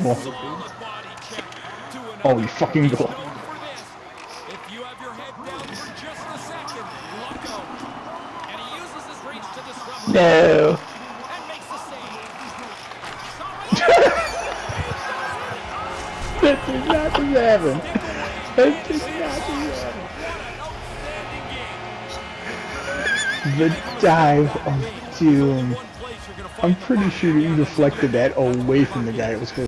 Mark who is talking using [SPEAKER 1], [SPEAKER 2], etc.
[SPEAKER 1] unbelievable. Oh, you fucking go.
[SPEAKER 2] If you have your head down for just a second, let go. And he uses his reach to disrupt
[SPEAKER 1] No.
[SPEAKER 2] and makes the save.
[SPEAKER 1] That did not happen. That did not happen. The dive of doom. I'm pretty sure he deflected that away from the guy it was supposed to.